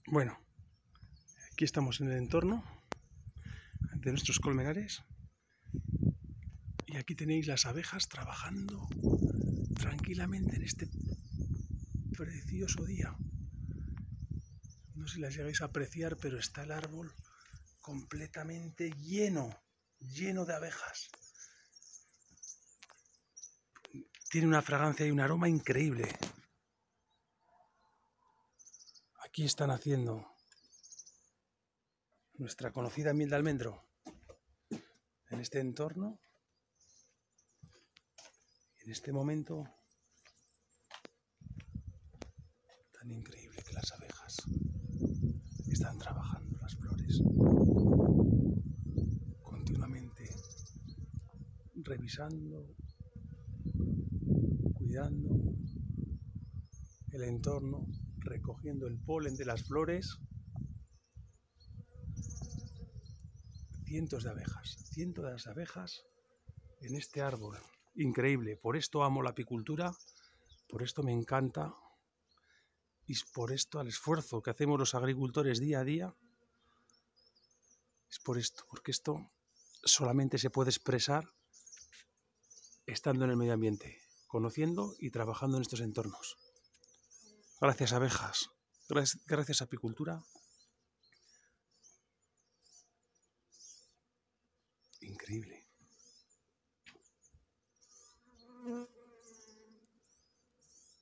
Bueno, aquí estamos en el entorno de nuestros colmenares y aquí tenéis las abejas trabajando tranquilamente en este precioso día. No sé si las llegáis a apreciar, pero está el árbol completamente lleno de abejas. Tiene una fragancia y un aroma increíble. Aquí están haciendo nuestra conocida miel de almendro en este entorno. En este momento tan increíble que las abejas están trabajando las flores continuamente, revisando, cuidando el entorno, recogiendo el polen de las flores. Cientos de abejas en este árbol. Increíble, por esto amo la apicultura, por esto me encanta y por esto al esfuerzo que hacemos los agricultores día a día. Es por esto, porque esto solamente se puede expresar estando en el medio ambiente, conociendo y trabajando en estos entornos. Gracias abejas, gracias apicultura. Increíble.